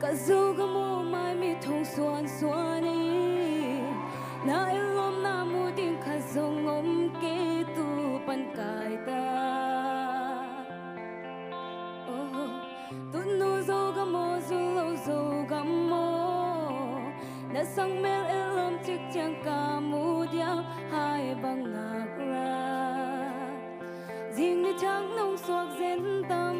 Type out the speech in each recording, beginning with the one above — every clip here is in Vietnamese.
cả Zogam mai mi thong xuan xuani na ilom na mu din kha zongom ke tu pan kai ta oh tu nu Zogam zulo Zogam na sang mel ilom chik chang ka mu dia hai bang ngak ra riêng đi trắng nông xoạc dên tâm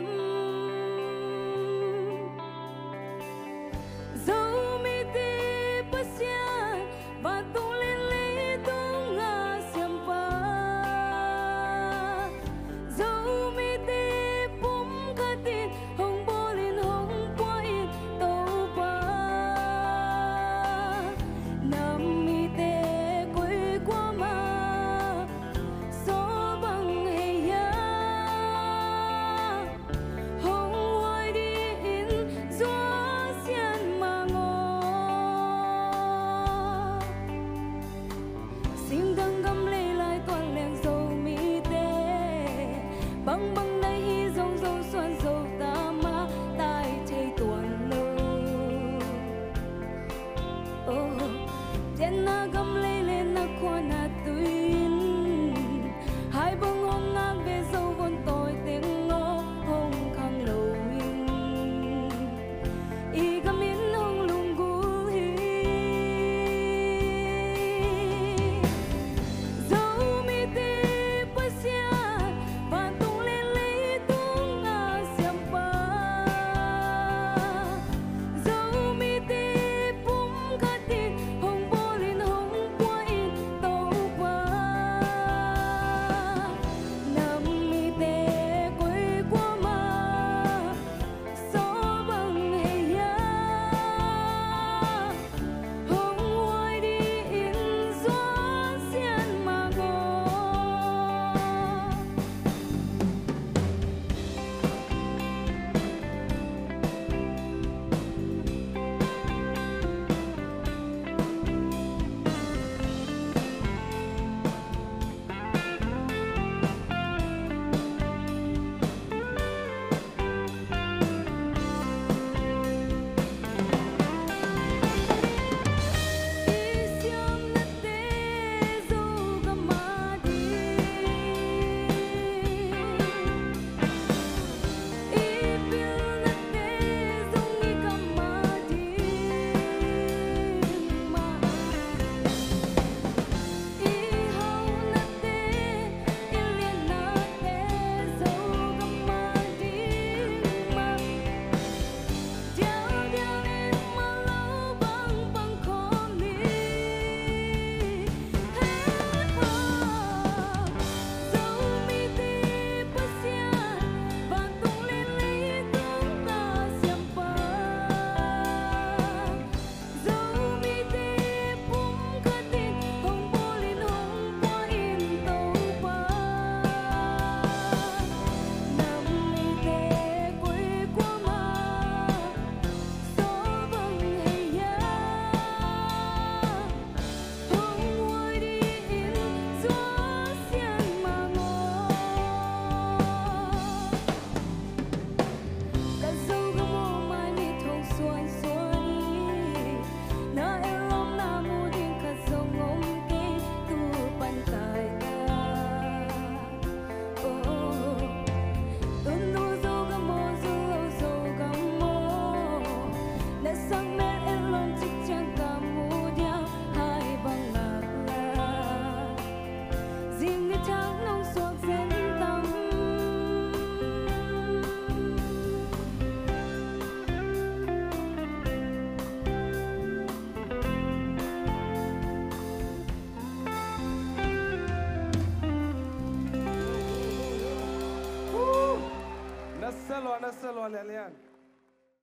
dấu mi tê bớt xa và tung lên lấy tung ngã xiêm pa dấu mi tê búng cả tin hồng bò lên hồng qua in tàu pa nằm mi tê quay qua mà gió bằng hay ya hồng hoài đi in gió xiên mà ngô sim đang gầm lê lại toàn leng dầu mi tê băng băng đây hi dòng dầu xuân dầu ta ma tai thấy tuần lơ oh trên na gầm lê lên na khoa na tuyên hai bông hồng ngang về dầu vốn tôi tiếng ngô hồng khang lâu in y gầm in hồng lung gu hi dấu mi tê bớt xa và tung lên lấy tung ngã xiêm pa dấu mi tê búng cả tin hồng bò lên hồng qua in tàu pa nằm mi tê quay qua mà gió bằng hay ya hồng hoài đi in gió xiên mà ngô Isiam na te Zogam ma di ipil na te zongi kam ma di ma ihaw na te Lialian na te Zogam ma di ma Diao diao in ma lâu bang bang khom ni hey ho dấu mi tê bớt xa và tung lên lấy tung ta xiêm pa dấu mi tê búng cả tin hồng bò lên hồng qua in tàu pa nằm mi tê quay qua mà gió bằng hay ya hồng hoài đi in gió xiên mà ngô cả Zogam mai mi thong xuan xuani na ilom na mu din kha zongom ke tu pan kai ta oh tu nu Zogam zulo Zogam na sang mel ilom chik chang ka mu dia hai bang ngak ra riêng đi trắng nông xoạc dên tâm Nasalo Lialian.